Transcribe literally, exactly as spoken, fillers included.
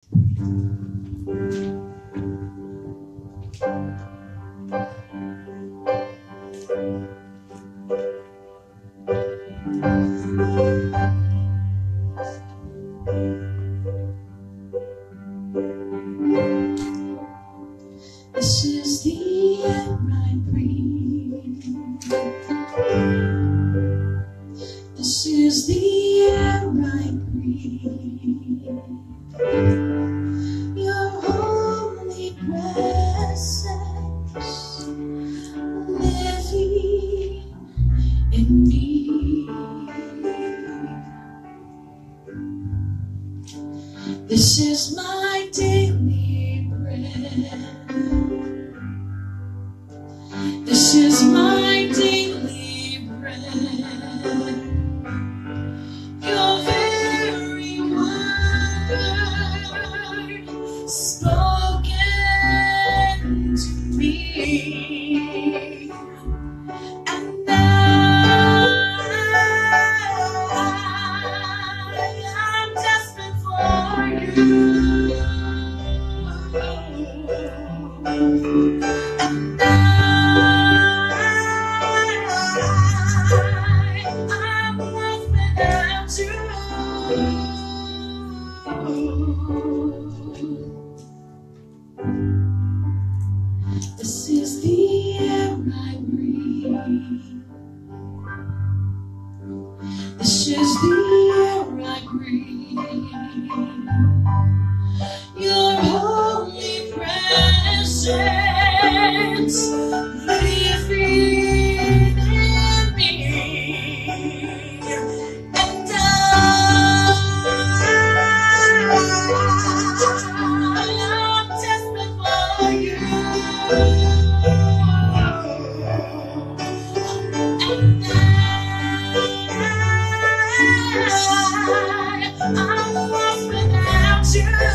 This is the air I breathe. This is the air I breathe. Your holy presence living in me. This is my daily bread. This is my daily bread. Your very word spoken to me. And I am desperate for you. And I I'm lost without you. This is the air I breathe. This is the air I breathe. Your holy presence living in me. And I am desperate for you. And I, I'm lost without you.